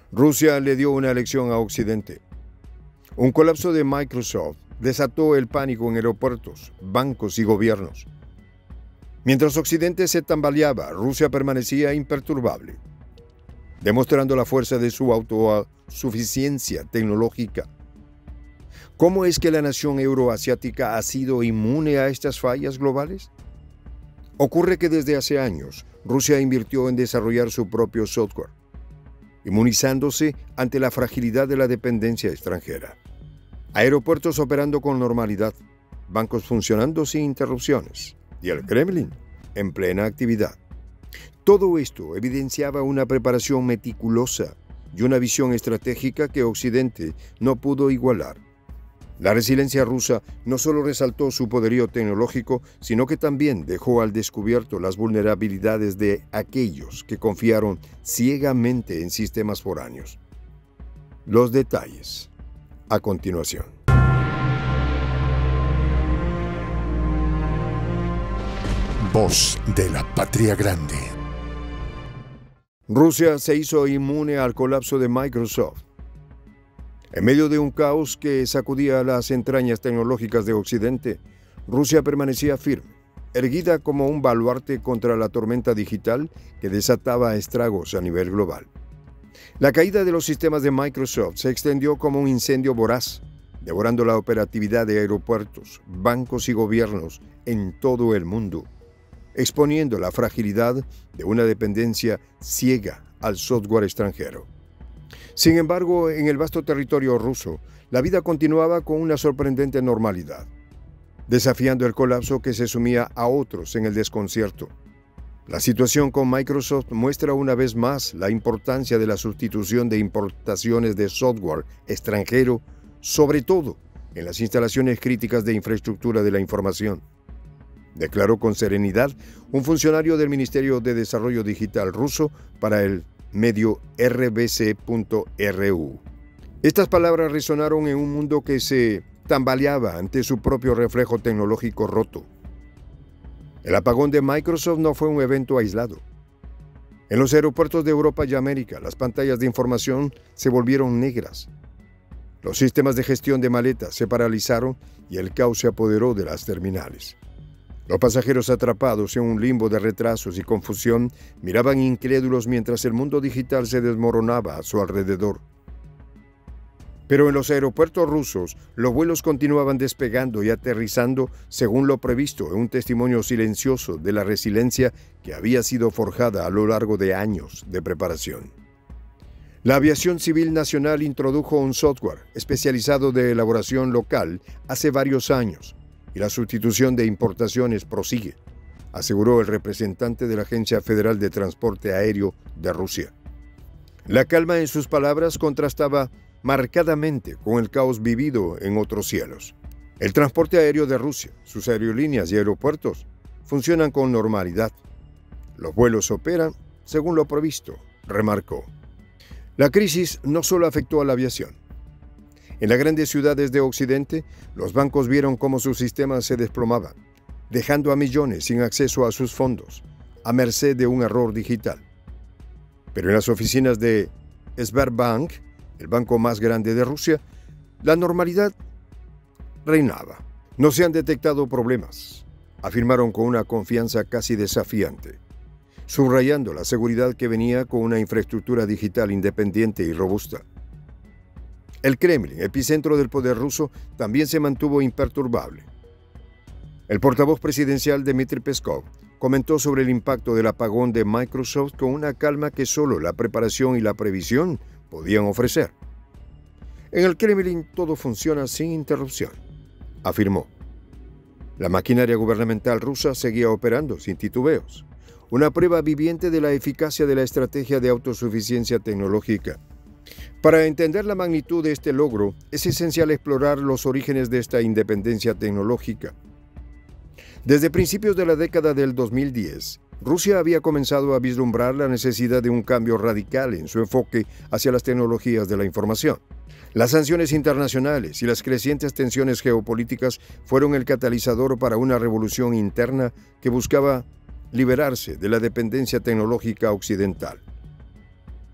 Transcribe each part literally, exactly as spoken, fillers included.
Rusia le dio una lección a Occidente. Un colapso de Microsoft desató el pánico en aeropuertos, bancos y gobiernos. Mientras Occidente se tambaleaba, Rusia permanecía imperturbable, demostrando la fuerza de su autosuficiencia tecnológica. ¿Cómo es que la nación euroasiática ha sido inmune a estas fallas globales? Ocurre que desde hace años, Rusia invirtió en desarrollar su propio software, inmunizándose ante la fragilidad de la dependencia extranjera. Aeropuertos operando con normalidad, bancos funcionando sin interrupciones y el Kremlin en plena actividad. Todo esto evidenciaba una preparación meticulosa y una visión estratégica que Occidente no pudo igualar. La resiliencia rusa no solo resaltó su poderío tecnológico, sino que también dejó al descubierto las vulnerabilidades de aquellos que confiaron ciegamente en sistemas foráneos. Los detalles a continuación. Voz de la Patria Grande. Rusia se hizo inmune al colapso de Microsoft. En medio de un caos que sacudía las entrañas tecnológicas de Occidente, Rusia permanecía firme, erguida como un baluarte contra la tormenta digital que desataba estragos a nivel global. La caída de los sistemas de Microsoft se extendió como un incendio voraz, devorando la operatividad de aeropuertos, bancos y gobiernos en todo el mundo, exponiendo la fragilidad de una dependencia ciega al software extranjero. Sin embargo, en el vasto territorio ruso, la vida continuaba con una sorprendente normalidad, desafiando el colapso que se sumía a otros en el desconcierto. La situación con Microsoft muestra una vez más la importancia de la sustitución de importaciones de software extranjero, sobre todo en las instalaciones críticas de infraestructura de la información, declaró con serenidad un funcionario del Ministerio de Desarrollo Digital ruso para el medio R B C punto R U. Estas palabras resonaron en un mundo que se tambaleaba ante su propio reflejo tecnológico roto. El apagón de Microsoft no fue un evento aislado. En los aeropuertos de Europa y América, las pantallas de información se volvieron negras. Los sistemas de gestión de maletas se paralizaron y el caos se apoderó de las terminales. Los pasajeros atrapados en un limbo de retrasos y confusión miraban incrédulos mientras el mundo digital se desmoronaba a su alrededor. Pero en los aeropuertos rusos, los vuelos continuaban despegando y aterrizando según lo previsto en un testimonio silencioso de la resiliencia que había sido forjada a lo largo de años de preparación. La aviación civil nacional introdujo un software especializado de elaboración local hace varios años, y la sustitución de importaciones prosigue, aseguró el representante de la Agencia Federal de Transporte Aéreo de Rusia. La calma en sus palabras contrastaba marcadamente con el caos vivido en otros cielos. El transporte aéreo de Rusia, sus aerolíneas y aeropuertos funcionan con normalidad. Los vuelos operan según lo previsto, remarcó. La crisis no solo afectó a la aviación. En las grandes ciudades de Occidente, los bancos vieron cómo sus sistemas se desplomaban, dejando a millones sin acceso a sus fondos, a merced de un error digital. Pero en las oficinas de Sberbank, el banco más grande de Rusia, la normalidad reinaba. No se han detectado problemas, afirmaron con una confianza casi desafiante, subrayando la seguridad que venía con una infraestructura digital independiente y robusta. El Kremlin, epicentro del poder ruso, también se mantuvo imperturbable. El portavoz presidencial Dmitry Peskov comentó sobre el impacto del apagón de Microsoft con una calma que solo la preparación y la previsión podían ofrecer. En el Kremlin todo funciona sin interrupción, afirmó. La maquinaria gubernamental rusa seguía operando sin titubeos, una prueba viviente de la eficacia de la estrategia de autosuficiencia tecnológica. Para entender la magnitud de este logro, es esencial explorar los orígenes de esta independencia tecnológica. Desde principios de la década del dos mil diez, Rusia había comenzado a vislumbrar la necesidad de un cambio radical en su enfoque hacia las tecnologías de la información. Las sanciones internacionales y las crecientes tensiones geopolíticas fueron el catalizador para una revolución interna que buscaba liberarse de la dependencia tecnológica occidental.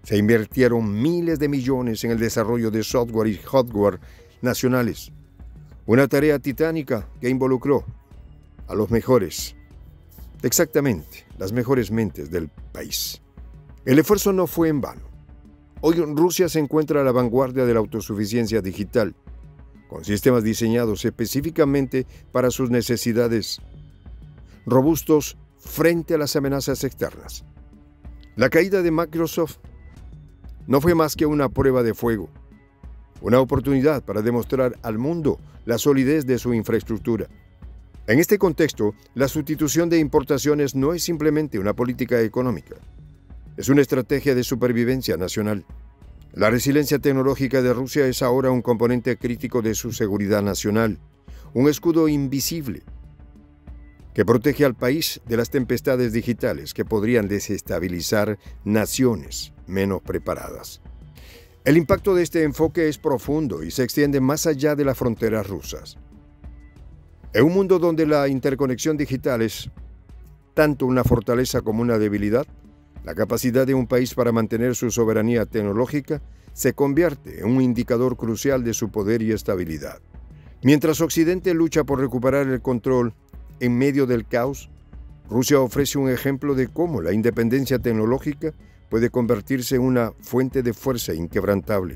Se invirtieron miles de millones en el desarrollo de software y hardware nacionales. Una tarea titánica que involucró a los mejores, exactamente, las mejores mentes del país. El esfuerzo no fue en vano. Hoy Rusia se encuentra a la vanguardia de la autosuficiencia digital, con sistemas diseñados específicamente para sus necesidades, robustos frente a las amenazas externas. La caída de Microsoft no fue más que una prueba de fuego, una oportunidad para demostrar al mundo la solidez de su infraestructura. En este contexto, la sustitución de importaciones no es simplemente una política económica, es una estrategia de supervivencia nacional. La resiliencia tecnológica de Rusia es ahora un componente crítico de su seguridad nacional, un escudo invisible que protege al país de las tempestades digitales que podrían desestabilizar naciones menos preparadas. El impacto de este enfoque es profundo y se extiende más allá de las fronteras rusas. En un mundo donde la interconexión digital es tanto una fortaleza como una debilidad, la capacidad de un país para mantener su soberanía tecnológica se convierte en un indicador crucial de su poder y estabilidad. Mientras Occidente lucha por recuperar el control en medio del caos, Rusia ofrece un ejemplo de cómo la independencia tecnológica puede convertirse en una fuente de fuerza inquebrantable.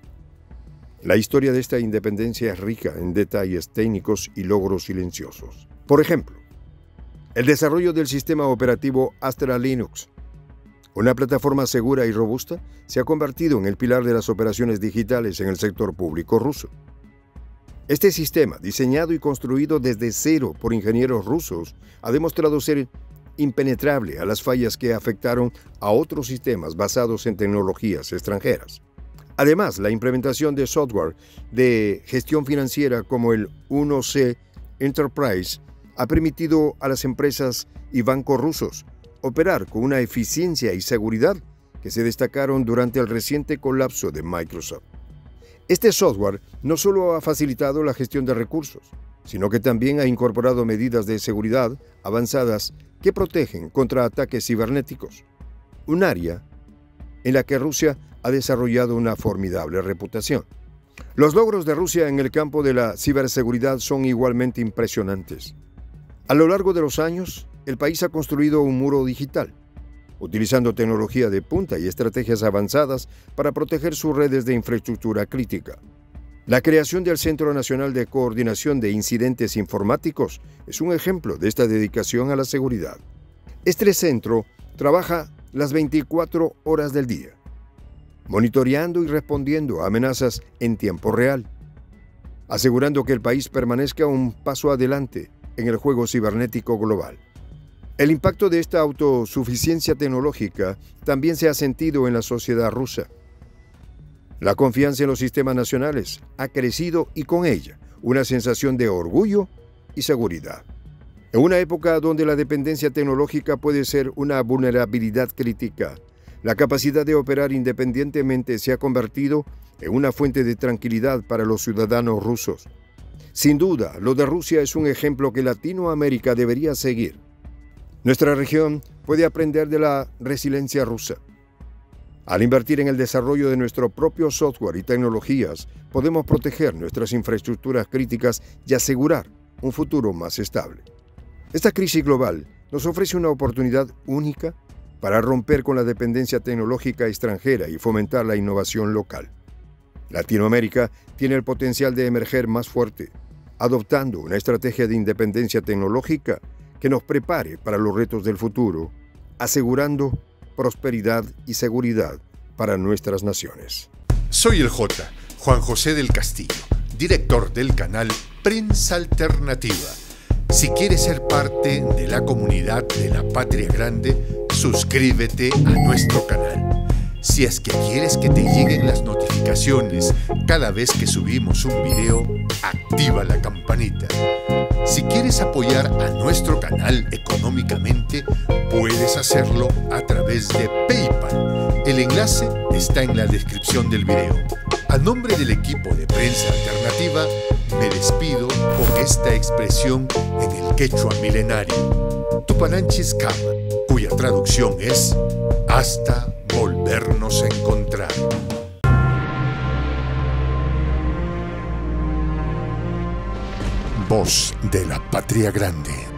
La historia de esta independencia es rica en detalles técnicos y logros silenciosos. Por ejemplo, el desarrollo del sistema operativo Astra Linux, una plataforma segura y robusta, se ha convertido en el pilar de las operaciones digitales en el sector público ruso. Este sistema, diseñado y construido desde cero por ingenieros rusos, ha demostrado ser impenetrable a las fallas que afectaron a otros sistemas basados en tecnologías extranjeras. Además, la implementación de software de gestión financiera como el uno C Enterprise ha permitido a las empresas y bancos rusos operar con una eficiencia y seguridad que se destacaron durante el reciente colapso de Microsoft. Este software no solo ha facilitado la gestión de recursos, sino que también ha incorporado medidas de seguridad avanzadas que protegen contra ataques cibernéticos, un área en la que Rusia ha desarrollado una formidable reputación. Los logros de Rusia en el campo de la ciberseguridad son igualmente impresionantes. A lo largo de los años, el país ha construido un muro digital, utilizando tecnología de punta y estrategias avanzadas para proteger sus redes de infraestructura crítica. La creación del Centro Nacional de Coordinación de Incidentes Informáticos es un ejemplo de esta dedicación a la seguridad. Este centro trabaja las veinticuatro horas del día, monitoreando y respondiendo a amenazas en tiempo real, asegurando que el país permanezca un paso adelante en el juego cibernético global. El impacto de esta autosuficiencia tecnológica también se ha sentido en la sociedad rusa. La confianza en los sistemas nacionales ha crecido y con ella una sensación de orgullo y seguridad. En una época donde la dependencia tecnológica puede ser una vulnerabilidad crítica, la capacidad de operar independientemente se ha convertido en una fuente de tranquilidad para los ciudadanos rusos. Sin duda, lo de Rusia es un ejemplo que Latinoamérica debería seguir. Nuestra región puede aprender de la resiliencia rusa. Al invertir en el desarrollo de nuestro propio software y tecnologías, podemos proteger nuestras infraestructuras críticas y asegurar un futuro más estable. Esta crisis global nos ofrece una oportunidad única para romper con la dependencia tecnológica extranjera y fomentar la innovación local. Latinoamérica tiene el potencial de emerger más fuerte, adoptando una estrategia de independencia tecnológica que nos prepare para los retos del futuro, asegurando prosperidad y seguridad para nuestras naciones. Soy el J, Juan José del Castillo, director del canal Prensa Alternativa. Si quieres ser parte de la comunidad de la Patria Grande, suscríbete a nuestro canal. Si es que quieres que te lleguen las notificaciones cada vez que subimos un video, activa la campanita. Si quieres apoyar a nuestro canal económicamente, puedes hacerlo a través de PayPal. El enlace está en la descripción del video. A nombre del equipo de Prensa Alternativa, me despido con esta expresión en el quechua milenario, Tupananchis Kama, cuya traducción es hasta volver. volvernos a encontrar. Voz de la Patria Grande.